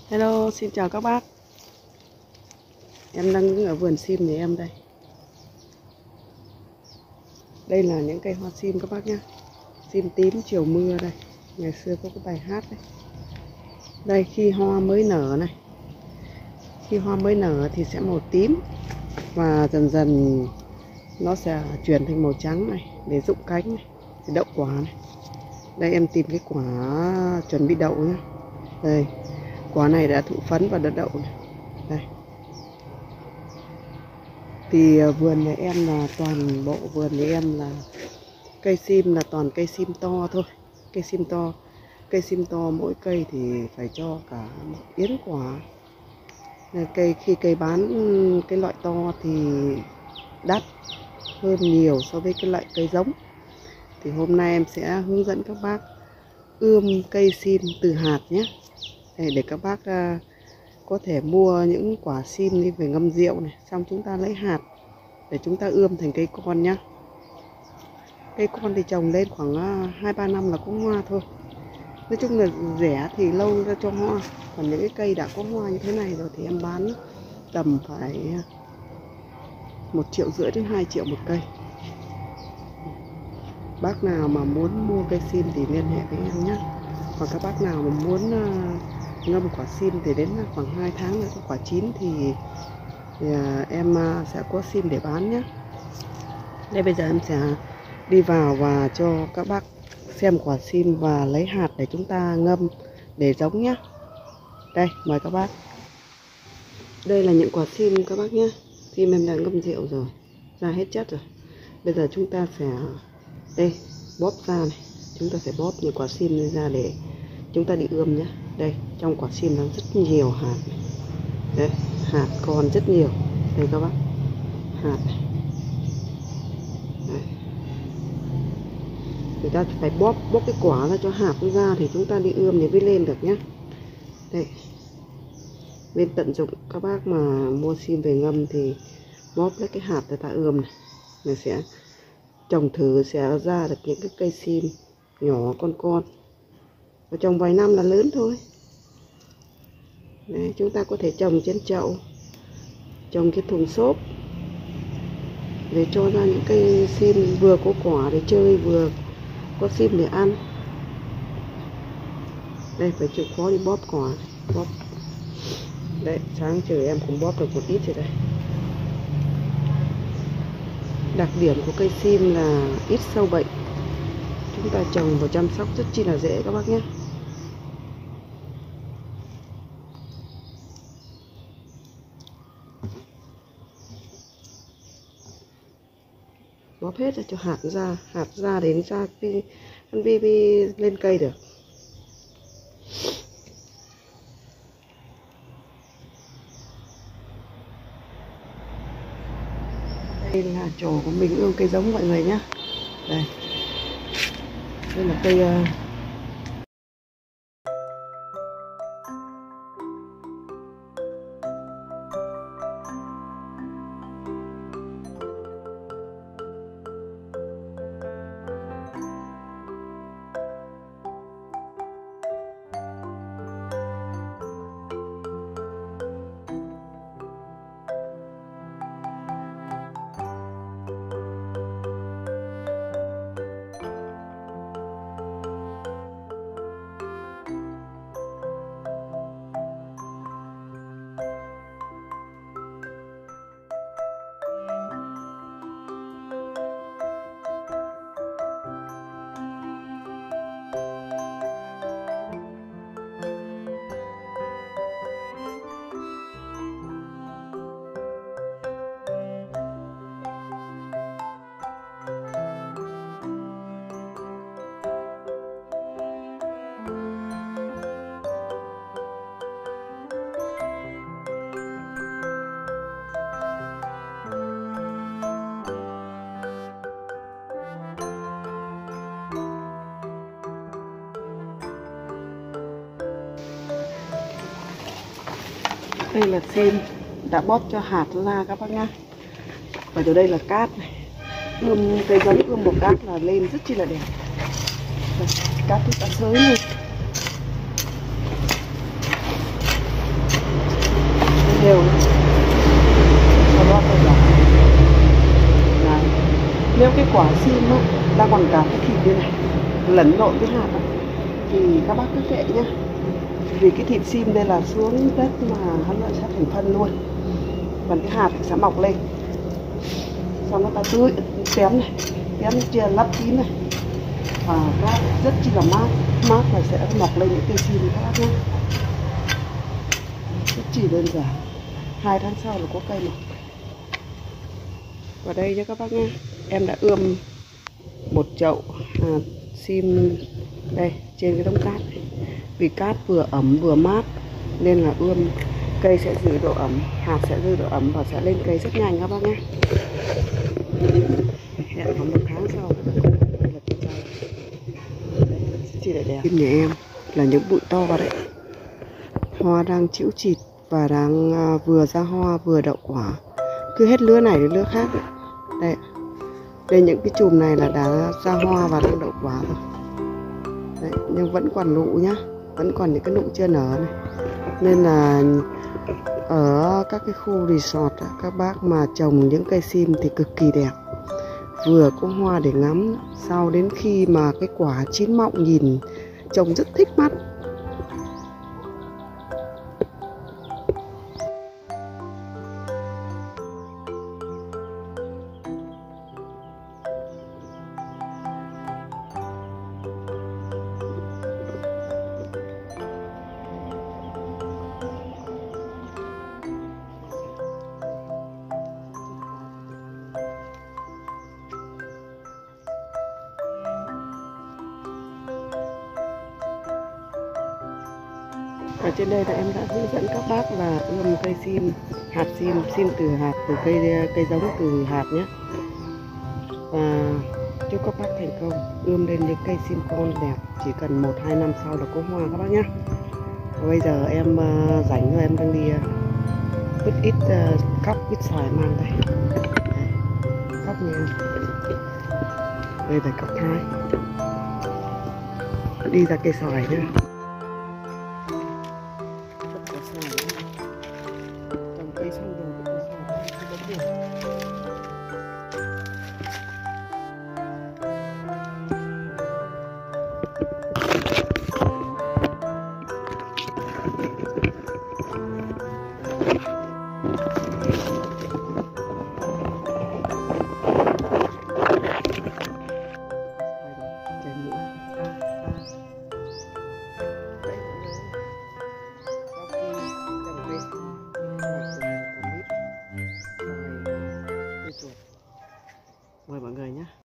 Hello, xin chào các bác. Em đang đứng ở vườn sim nhà em đây. Đây là những cây hoa sim các bác nhé. Sim tím chiều mưa đây. Ngày xưa có cái bài hát đấy. Đây khi hoa mới nở này. Khi hoa mới nở thì sẽ màu tím. Và dần dần nó sẽ chuyển thành màu trắng này. Để rụng cánh này. Để đậu quả này. Đây em tìm cái quả chuẩn bị đậu nhé. Đây. Quả này đã thụ phấn và đã đậu này. Đây. Thì vườn nhà em là toàn bộ vườn nhà em là cây sim, là toàn cây sim to thôi. Cây sim to. Cây sim to mỗi cây thì phải cho cả một yến quả. Khi cây bán cái loại to thì đắt hơn nhiều so với cái loại cây giống. Thì hôm nay em sẽ hướng dẫn các bác ươm cây sim từ hạt nhé. Để các bác có thể mua những quả sim đi về ngâm rượu này, xong chúng ta lấy hạt để chúng ta ươm thành cây con nhá. Cây con thì trồng lên khoảng 2-3 năm là có hoa thôi. Nói chung là rẻ thì lâu ra cho hoa. Còn những cái cây đã có hoa như thế này rồi thì em bán tầm phải 1,5 triệu đến 2 triệu một cây. Bác nào mà muốn mua cây sim thì liên hệ với em nhé. Hoặc các bác nào mà muốn ngâm quả sim thì đến khoảng 2 tháng nữa có quả chín thì em sẽ có sim để bán nhé. Đây bây giờ em sẽ đi vào và cho các bác xem quả sim và lấy hạt để chúng ta ngâm để giống nhé. Đây mời các bác. Đây là những quả sim các bác nhé. Sim em đã ngâm rượu rồi, ra hết chất rồi. Bây giờ chúng ta sẽ đây bóp ra này. Chúng ta sẽ bóp những quả sim ra để chúng ta đi ươm nhé. Đây trong quả sim nó rất nhiều hạt này. Đây hạt còn rất nhiều. Đây các bác, hạt này. Đây. Người ta phải bóp cái quả ra cho hạt nó ra thì chúng ta đi ươm thì mới lên được nhé. Đây, nên tận dụng các bác mà mua sim về ngâm thì bóp lấy cái hạt để ta ươm này. Mình sẽ trồng thử sẽ ra được những cái cây sim nhỏ con. Và trồng vài năm là lớn thôi. Đấy, chúng ta có thể trồng trên chậu, trồng cái thùng xốp để cho ra những cây sim vừa có quả để chơi, vừa có sim để ăn. Đây phải chịu khó đi bóp quả, bóp. Đấy, sáng trời em cũng bóp được một ít rồi đây. Đặc điểm của cây sim là ít sâu bệnh. Chúng ta trồng và chăm sóc rất chi là dễ các bác nhé. Bóp hết ra cho hạt ra đến ra cái lên cây được. Đây là chỗ của mình ươm cây giống mọi người nhé. Đây là cây đây là sim đã bóp cho hạt ra các bác nhá. Và từ đây là cát này. Ươm cây giống ươm một cát là lên rất chi là đẹp. Đây, cát chúng ta xới lên. cái quả sim á, đang còn cả cái thịt như này lẫn lộn với hạt á, thì các bác cứ kệ nhá, vì cái thịt sim đây là xuống đất mà hắn lại sẽ thành phân luôn, còn cái hạt thì sẽ mọc lên, xong nó ta tưới tém này, tém chia lắp kín này, và cát rất chi là mát và sẽ mọc lên những cây sim các bác nhé, rất chỉ đơn giản. 2 tháng sau là có cây mọc. Và đây nhé các bác nhé, em đã ươm một chậu sim đây trên cái đống cát này. Vì cát vừa ẩm vừa mát nên là ươm cây sẽ giữ độ ẩm, hạt sẽ giữ độ ẩm và sẽ lên cây rất nhanh các bác nhé. Hẹn khoảng 1 tháng sau chỉ để đẹp. Nhà em là những bụi to đấy, hoa đang chĩu chịt và đang vừa ra hoa vừa đậu quả, cứ hết lứa này đến lứa khác đấy. Đây, đây những cái chùm này là đã ra hoa và đang đậu quả rồi đấy, nhưng vẫn còn nụ nhá, vẫn còn những cái nụ chưa nở này, nên là ở các cái khu resort các bác mà trồng những cây sim thì cực kỳ đẹp, vừa có hoa để ngắm, sau đến khi mà cái quả chín mọng nhìn trông rất thích mắt. Ở trên đây là em đã hướng dẫn các bác là ươm cây sim, hạt sim từ hạt, từ cây giống từ hạt nhé. Và chúc các bác thành công ươm lên những cây sim con đẹp, chỉ cần 1-2 năm sau là có hoa các bác nhé. Và bây giờ em rảnh rồi, em đang đi vứt ít cóc vít xoài mang đây. Cóc nha, đây là cóc Thái, đi ra cây xoài nhé.